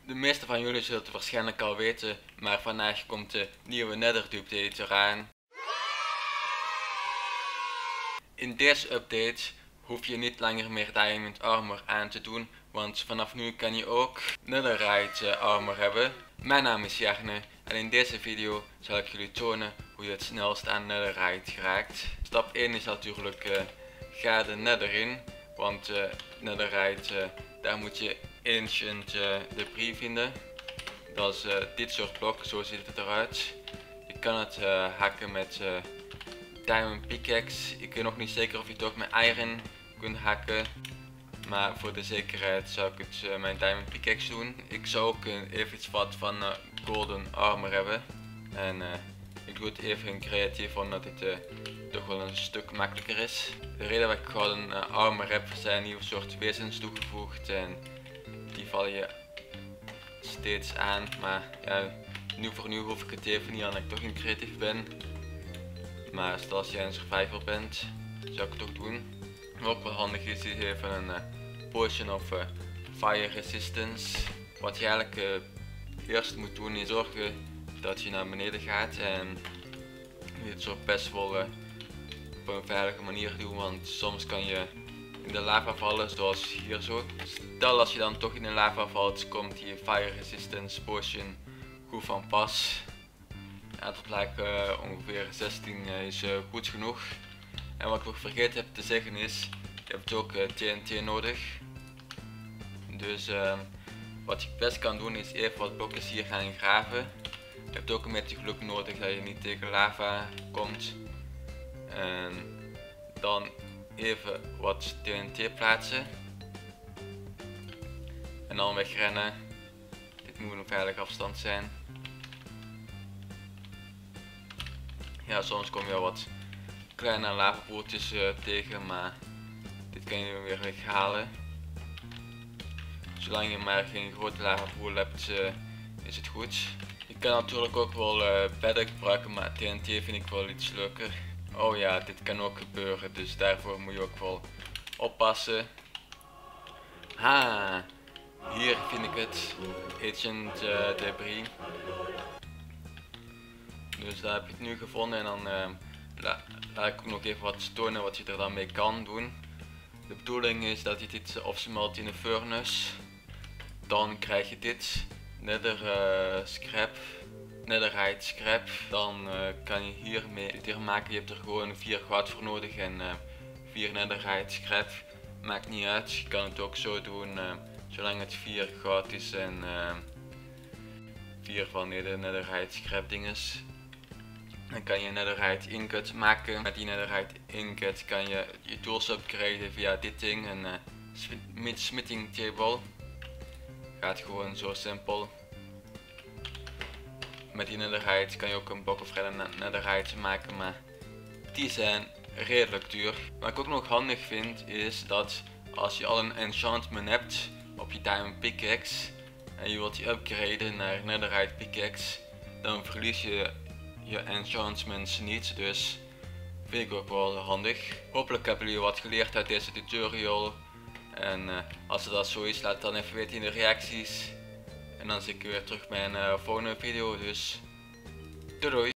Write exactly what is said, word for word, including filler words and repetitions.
De meeste van jullie zullen het waarschijnlijk al weten, maar vandaag komt de nieuwe Nether update eraan. In deze update hoef je niet langer meer Diamond Armor aan te doen, want vanaf nu kan je ook Netherite Armor hebben. Mijn naam is Jarne en in deze video zal ik jullie tonen hoe je het snelst aan Netherite geraakt. Stap één is natuurlijk uh, ga de Nether in, want uh, Netherite, uh, daar moet je Ancient uh, Debris vinden. Dat is uh, dit soort blok, zo ziet het eruit. Je kan het uh, hakken met uh, Diamond Pickaxe. Ik weet nog niet zeker of je het ook met Iron kunt hakken. Maar voor de zekerheid zou ik het uh, met Diamond Pickaxe doen. Ik zou ook uh, even iets wat van uh, Golden Armor hebben. En uh, ik doe het even in creatief omdat het uh, toch wel een stuk makkelijker is. De reden dat ik Golden uh, Armor heb zijn nieuwe soort wezens toegevoegd. En die vallen je steeds aan. Maar ja, nu voor nu hoef ik het even niet aan dat ik toch in creatief ben. Maar stel als jij een survivor bent, zou ik het ook doen. Wat ook wel handig is, is even een uh, potion of uh, fire resistance. Wat je eigenlijk uh, eerst moet doen is zorgen dat je naar beneden gaat. En dit soort best wel uh, op een veilige manier doen, want soms kan je in de lava vallen, zoals hier zo. Stel als je dan toch in de lava valt, komt die fire resistance potion goed van pas. Ja, dat lijkt uh, ongeveer zestien uh, is uh, goed genoeg. En wat ik nog vergeten heb te zeggen is, je hebt ook uh, T N T nodig. Dus uh, wat je best kan doen is even wat blokjes hier gaan graven. Je hebt ook een beetje geluk nodig dat je niet tegen lava komt. En dan even wat T N T plaatsen. En dan wegrennen. Dit moet een veilige afstand zijn. Ja, soms kom je wel wat kleine lavapoeltjes uh, tegen, maar dit kan je weer weghalen. Zolang je maar geen grote lavapoel hebt, uh, is het goed. Je kan natuurlijk ook wel uh, bedden gebruiken, maar T N T vind ik wel iets leuker. Oh ja, dit kan ook gebeuren, dus daarvoor moet je ook wel oppassen. Ha, hier vind ik het. Ancient uh, Debris. Dus daar heb je het nu gevonden en dan uh, la laat ik ook nog even wat tonen wat je er dan mee kan doen. De bedoeling is dat je dit opsmelt in een furnace. Dan krijg je dit, nether uh, scrap, netherite scrap. Dan uh, kan je hiermee dit hier maken. Je hebt er gewoon vier goud voor nodig en uh, vier netherite scrap. Maakt niet uit, je kan het ook zo doen, uh, zolang het vier goud is en uh, vier van de netherite scrap dinges. Dan kan je netherite ingot maken. Met die netherite ingot kan je je tools upgraden via dit ding, een uh, smithing table. Gaat gewoon zo simpel. Met die netherite kan je ook een blok of redden netherite maken, maar die zijn redelijk duur. Wat ik ook nog handig vind is dat als je al een enchantment hebt op je diamond pickaxe en je wilt die upgraden naar netherite pickaxe, dan verlies je je enchantments niet, dus vind ik ook wel handig. Hopelijk hebben jullie wat geleerd uit deze tutorial. En uh, als dat zo is, laat het dan even weten in de reacties. En dan zie ik je weer terug bij een uh, volgende video, dus doei doei!